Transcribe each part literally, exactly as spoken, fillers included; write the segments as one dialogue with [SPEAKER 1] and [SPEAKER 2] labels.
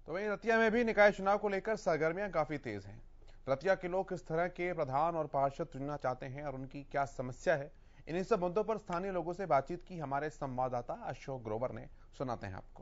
[SPEAKER 1] तो वहीं रतिया में भी निकाय चुनाव को लेकर सरगर्मियां काफी तेज हैं। रतिया के लोग किस तरह के प्रधान और पार्षद चुनना चाहते हैं और उनकी क्या समस्या है, इन्हीं सब मुद्दों पर स्थानीय लोगों से बातचीत की हमारे संवाददाता अशोक ग्रोवर ने। सुनाते हैं आपको।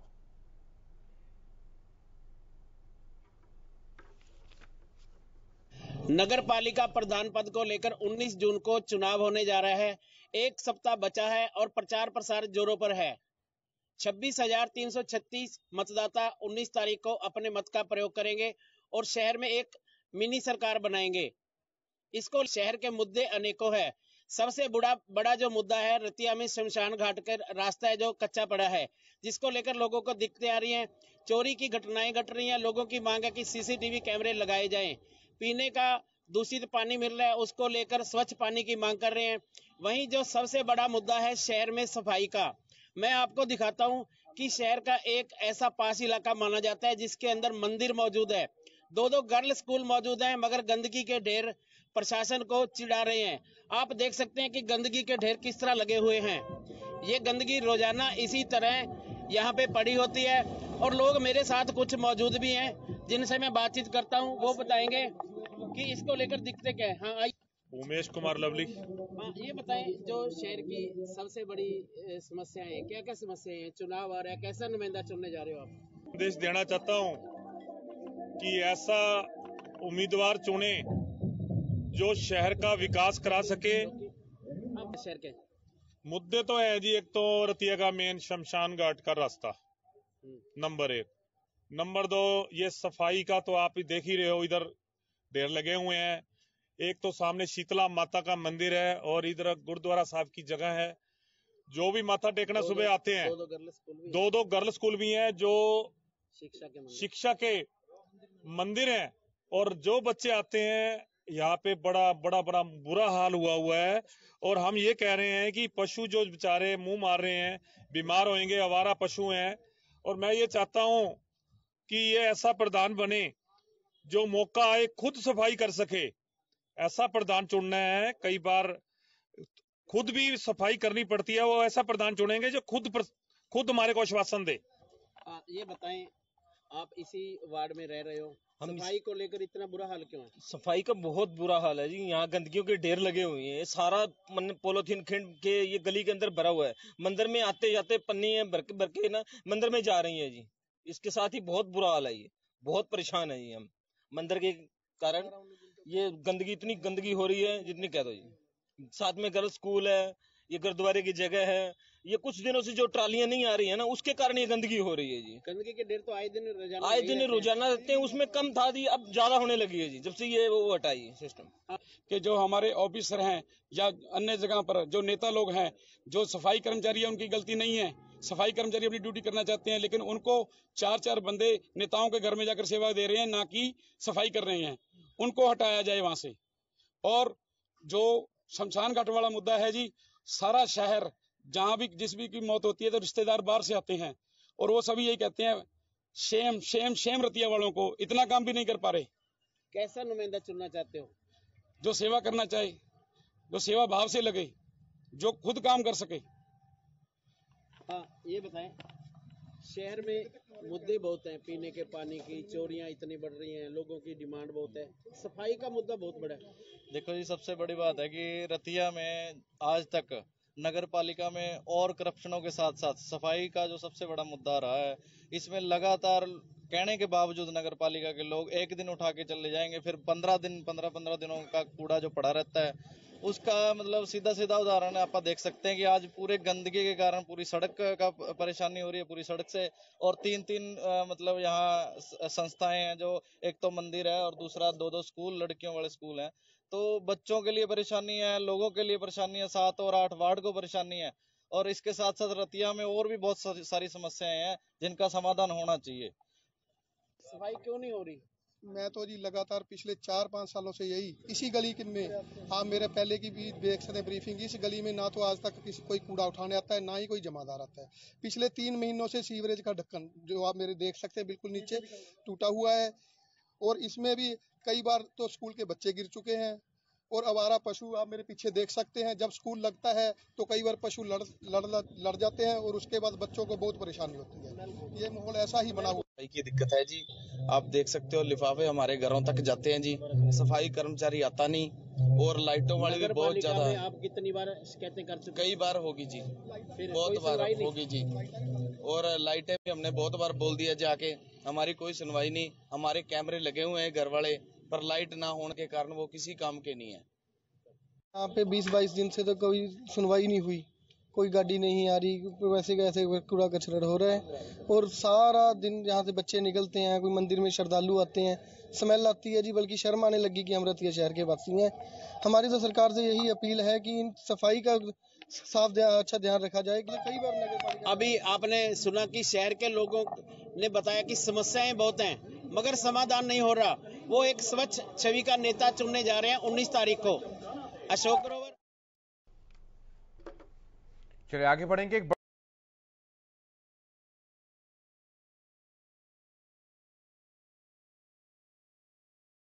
[SPEAKER 2] नगर पालिका प्रधान पद को लेकर उन्नीस जून को चुनाव होने जा रहा है। एक सप्ताह बचा है और प्रचार प्रसार जोरों पर है। छब्बीस हजार तीन सौ छत्तीस मतदाता उन्नीस तारीख को अपने मत का प्रयोग करेंगे और शहर में एक मिनी सरकार बनाएंगे। इसको शहर के मुद्दे अनेकों है। सबसे बड़ा बड़ा जो मुद्दा है, रतिया में शमशान घाट का रास्ता है जो कच्चा पड़ा है, जिसको लेकर लोगों को दिक्कतें आ रही हैं। चोरी की घटनाएं घट रही हैं। लोगों की मांग है कि सीसीटीवी कैमरे लगाए जाएं। पीने का दूषित पानी मिल रहा है, उसको लेकर स्वच्छ पानी की मांग कर रहे हैं। वहीं जो सबसे बड़ा मुद्दा है शहर में सफाई का, मैं आपको दिखाता हूं कि शहर का एक ऐसा पास इलाका माना जाता है जिसके अंदर मंदिर मौजूद है, दो दो गर्ल स्कूल मौजूद हैं, मगर गंदगी के ढेर प्रशासन को चिढ़ा रहे हैं। आप देख सकते हैं कि गंदगी के ढेर किस तरह लगे हुए हैं। ये गंदगी रोजाना इसी तरह यहाँ पे पड़ी होती है और लोग मेरे साथ कुछ मौजूद भी हैं जिनसे मैं बातचीत करता हूँ। वो बताएंगे कि इसको लेकर दिक्कतें क्या है। हाँ आइए।
[SPEAKER 3] उमेश कुमार लवली।
[SPEAKER 2] हाँ, ये बताएं जो शहर की सबसे बड़ी समस्याएं हैं, क्या क्या समस्याएं हैं? चुनाव आ रहा है, कैसा नुमाइंदा चुनने जा रहे हो आप?
[SPEAKER 3] संदेश देना चाहता हूँ कि ऐसा उम्मीदवार चुने जो शहर का विकास करा सके।
[SPEAKER 2] आप शहर के
[SPEAKER 3] मुद्दे तो है जी, एक तो रतिया का मेन शमशान घाट का रास्ता नंबर एक। नंबर दो, ये सफाई का तो आप देख ही रहे हो, इधर ढेर लगे हुए हैं। एक तो सामने शीतला माता का मंदिर है और इधर गुरुद्वारा साहब की जगह है। जो भी माथा टेकना सुबह आते हैं,
[SPEAKER 2] दो दो गर्ल स्कूल भी
[SPEAKER 3] दो दो गर्ल स्कूल भी हैं जो
[SPEAKER 2] शिक्षा के
[SPEAKER 3] शिक्षा के मंदिर हैं। और जो बच्चे आते हैं यहाँ पे बड़ा बड़ा बड़ा बुरा हाल हुआ हुआ है। और हम ये कह रहे हैं कि पशु जो बेचारे मुंह मार रहे हैं, बीमार होंगे, आवारा पशु हैं। और मैं ये चाहता हूं कि ये ऐसा प्रधान बने जो मौका आए खुद सफाई कर सके। ऐसा प्रधान चुनना है। कई बार खुद भी सफाई करनी पड़ती है, वो ऐसा प्रधान चुनेंगे जो खुद पर, खुद हमारे को आश्वासन दे।
[SPEAKER 2] आ, ये बताएं, आप इसी वार्ड में रह रहे हो, सफाई को लेकर इतना बुरा हाल क्यों है?
[SPEAKER 4] सफाई का बहुत बुरा हाल है जी। यहाँ गंदगियों के ढेर लगे हुए हैं। सारा पॉलिथीन खिंड के ये गली के अंदर भरा हुआ है। मंदिर में आते जाते पन्नी है भर के भर के ना मंदिर में जा रही है जी। इसके साथ ही बहुत बुरा हाल है। ये बहुत परेशान है जी हम मंदिर के कारण। ये गंदगी, इतनी गंदगी हो रही है जितनी कह दो जी। साथ में गर्ल्स स्कूल है, ये गुरुद्वारे की जगह है। ये कुछ दिनों से जो ट्रालियां नहीं आ रही है ना, उसके कारण ये गंदगी हो रही है जी।
[SPEAKER 2] गंदगी के ढेर तो आए दिन रोजाना
[SPEAKER 4] आए दिन रोजाना रहते हैं। उसमें कम था जी, अब ज्यादा होने लगी है जी जब से ये वो हटाई सिस्टम।
[SPEAKER 5] कि जो हमारे ऑफिसर हैं या अन्य जगह पर जो नेता लोग हैं, जो सफाई कर्मचारी है, उनकी गलती नहीं है। सफाई कर्मचारी अपनी ड्यूटी करना चाहते हैं, लेकिन उनको चार चार बंदे नेताओं के घर में जाकर सेवा दे रहे हैं, ना कि सफाई कर रहे हैं। उनको हटाया जाए वहां से। और जो शमशान घाट वाला मुद्दा है जी, सारा शहर जहां भी जिस भी की मौत होती है तो रिश्तेदार बाहर से आते हैं और वो सभी यही कहते हैं, शेम शेम शेम रतिया वालों को, इतना काम भी नहीं कर पा रहे।
[SPEAKER 2] कैसा नुमाइंदा चुनना चाहते हो?
[SPEAKER 5] जो सेवा करना चाहे, जो सेवा भाव से लगे, जो खुद काम कर सके।
[SPEAKER 2] हाँ, ये बताएं, शहर में मुद्दे बहुत हैं, पीने के पानी की, चोरियां इतनी बढ़ रही हैं, लोगों की डिमांड बहुत है, सफाई का मुद्दा बहुत बड़ा है।
[SPEAKER 6] देखो जी, सबसे बड़ी बात है कि रतिया में आज तक नगर पालिका में और करप्शनों के साथ साथ सफाई का जो सबसे बड़ा मुद्दा रहा है, इसमें लगातार कहने के बावजूद नगर पालिका के लोग एक दिन उठा के चले जाएंगे, फिर पंद्रह दिन पंद्रह पंद्रह दिनों का कूड़ा जो पड़ा रहता है, उसका मतलब सीधा सीधा उदाहरण है। आप देख सकते हैं कि आज पूरे गंदगी के कारण पूरी सड़क का परेशानी हो रही है, पूरी सड़क से। और तीन तीन आ, मतलब यहाँ संस्थाएं हैं, जो एक तो मंदिर है और दूसरा दो दो स्कूल, लड़कियों वाले स्कूल हैं। तो बच्चों के लिए परेशानी है, लोगों के लिए परेशानी है, सात और आठ वार्ड को परेशानी है। और इसके साथ साथ रतिया में और भी बहुत सारी समस्याएं हैं जिनका समाधान होना चाहिए।
[SPEAKER 2] सफाई क्यों नहीं हो रही?
[SPEAKER 7] मैं तो जी लगातार पिछले चार पाँच सालों से यही इसी गली में, आप मेरे पहले की भी देख सकते हैं ब्रीफिंग, इस गली में ना तो आज तक किसी कोई कूड़ा उठाने आता है, ना ही कोई जमादार आता है। पिछले तीन महीनों से सीवरेज का ढक्कन जो आप मेरे देख सकते हैं बिल्कुल नीचे टूटा हुआ है। और इसमें भी कई बार तो स्कूल के बच्चे गिर चुके हैं और आवारा पशु आप मेरे पीछे देख सकते हैं। जब स्कूल लगता है तो कई बार पशु लड़ लड़ लड़ जाते हैं और उसके बाद बच्चों को बहुत परेशानी होती है। ये माहौल ऐसा ही बना हुआ।
[SPEAKER 8] की दिक्कत है जी। आप देख सकते हो लिफाफे हमारे घरों तक जाते हैं जी, सफाई कर्मचारी आता नहीं और लाइटों वाली भी बहुत ज्यादा।
[SPEAKER 2] आप कितनी बार शिकायतें कर चुके?
[SPEAKER 8] कई बार होगी जी,
[SPEAKER 2] फिर
[SPEAKER 8] बहुत बार होगी जी। और लाइटें भी हमने बहुत बार बोल दिया जाके, हमारी कोई सुनवाई नहीं। हमारे कैमरे लगे हुए हैं घर वाले, पर लाइट ना होने के कारण वो किसी काम के नहीं है।
[SPEAKER 7] यहाँ पे बीस बाईस दिन से तो कोई सुनवाई नहीं हुई, कोई गाड़ी नहीं आ रही, वैसे कैसे कूड़ा कचरा हो रहा है। और सारा दिन यहाँ से बच्चे निकलते हैं, कोई मंदिर में श्रद्धालु आते हैं, स्मेल आती है जी, बल्कि शर्म आने लगी कि हम रतिया शहर के वासी हैं। हमारी तो सरकार से यही अपील है कि सफाई का साफ ध्यान अच्छा ध्यान रखा जाए। कि कई बार नगर पालिका
[SPEAKER 2] अभी आपने सुना कि शहर के लोगों ने बताया कि समस्याएं बहुत हैं, मगर समाधान नहीं हो रहा। वो एक स्वच्छ छवि का नेता चुनने जा रहे हैं उन्नीस तारीख को। अशोक ग्रोवर।
[SPEAKER 1] चलिए आगे बढ़ेंगे। एक